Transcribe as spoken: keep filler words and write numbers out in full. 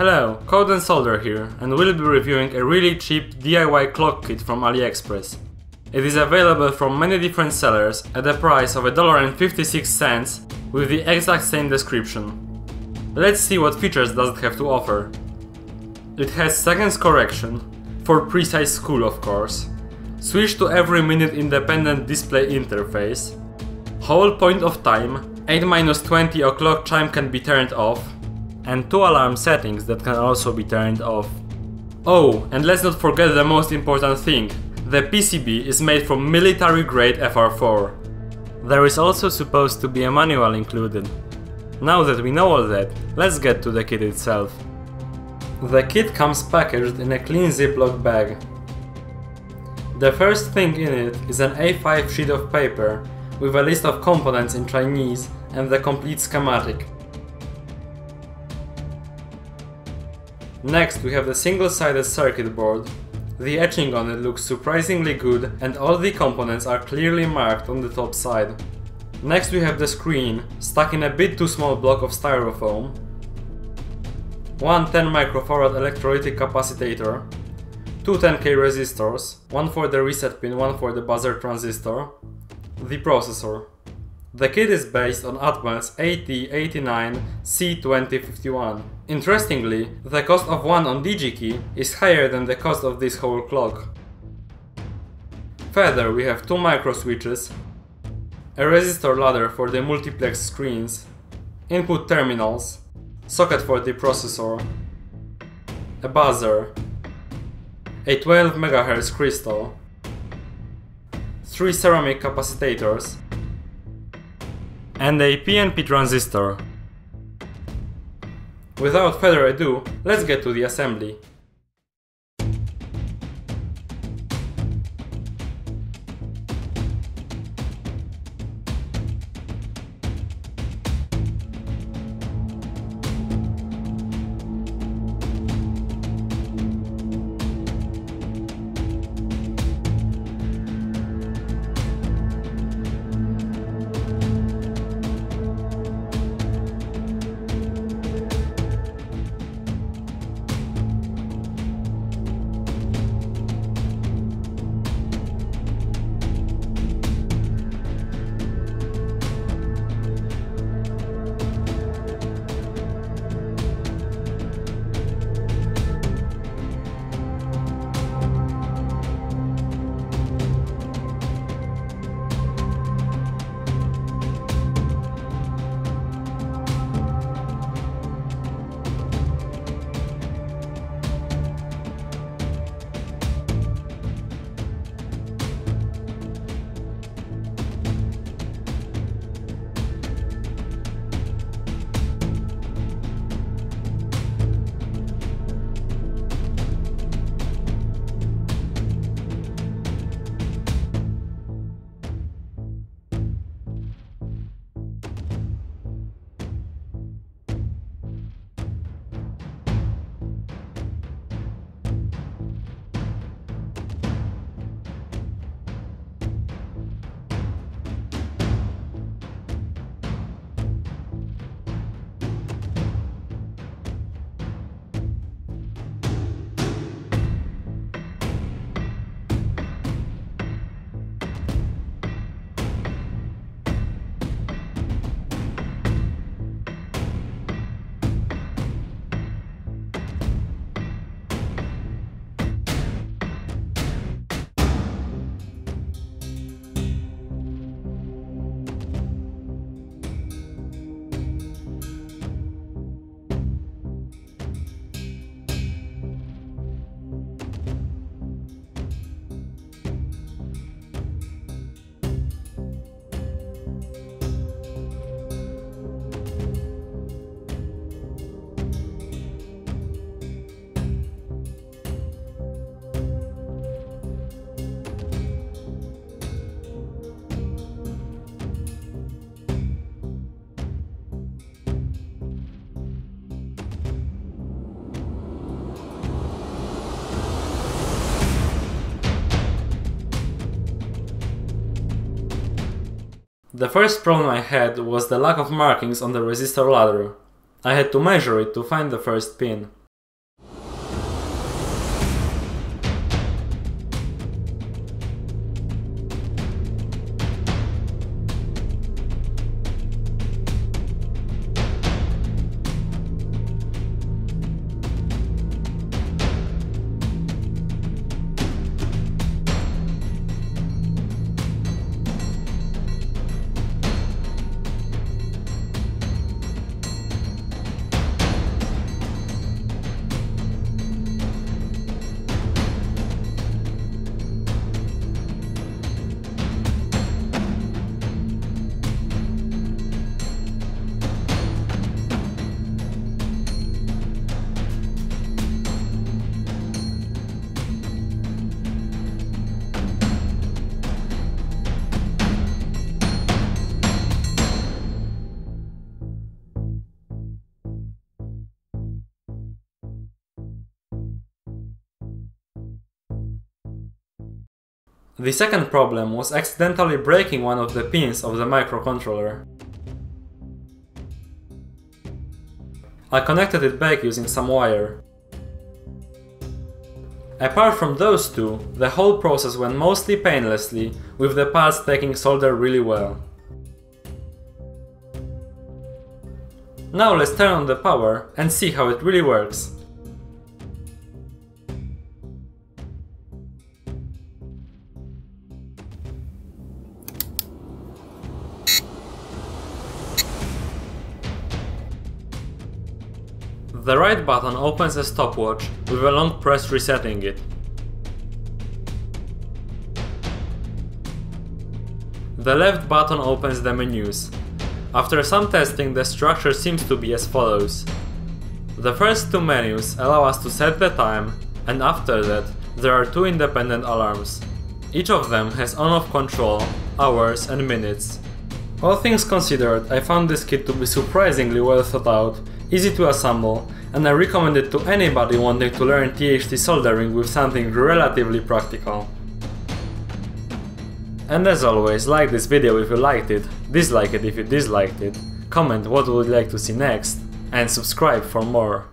Hello, Code and Solder here, and we'll be reviewing a really cheap D I Y clock kit from Aliexpress. It is available from many different sellers at the price of one dollar and fifty-six cents with the exact same description. Let's see what features does it have to offer. It has seconds correction, for precise school of course, switch to every minute independent display interface, whole point of time, eight minus twenty o'clock chime can be turned off, and two alarm settings that can also be turned off. Oh, and let's not forget the most important thing. The P C B is made from military grade F R four. There is also supposed to be a manual included. Now that we know all that, let's get to the kit itself. The kit comes packaged in a clean Ziploc bag. The first thing in it is an A five sheet of paper with a list of components in Chinese and the complete schematic. Next we have the single-sided circuit board. The etching on it looks surprisingly good and all the components are clearly marked on the top side. Next we have the screen, stuck in a bit too small block of styrofoam. One ten microfarad electrolytic capacitor, two ten K resistors, one for the reset pin, one for the buzzer transistor, the processor. The kit is based on Atmel's A T eighty-nine C twenty fifty-one. Interestingly, the cost of one on DigiKey is higher than the cost of this whole clock. Further, we have two micro switches, a resistor ladder for the multiplex screens, input terminals, socket for the processor, a buzzer, a twelve megahertz crystal, three ceramic capacitors, and a P N P transistor. Without further ado, let's get to the assembly. The first problem I had was the lack of markings on the resistor ladder. I had to measure it to find the first pin. The second problem was accidentally breaking one of the pins of the microcontroller. I connected it back using some wire. Apart from those two, the whole process went mostly painlessly, with the parts taking solder really well. Now let's turn on the power and see how it really works. The right button opens a stopwatch, with a long press resetting it. The left button opens the menus. After some testing, the structure seems to be as follows. The first two menus allow us to set the time, and after that there are two independent alarms. Each of them has on-off control, hours and minutes. All things considered, I found this kit to be surprisingly well thought out, easy to assemble, and I recommend it to anybody wanting to learn T H T soldering with something relatively practical. And as always, like this video if you liked it, dislike it if you disliked it, comment what you would like to see next, and subscribe for more.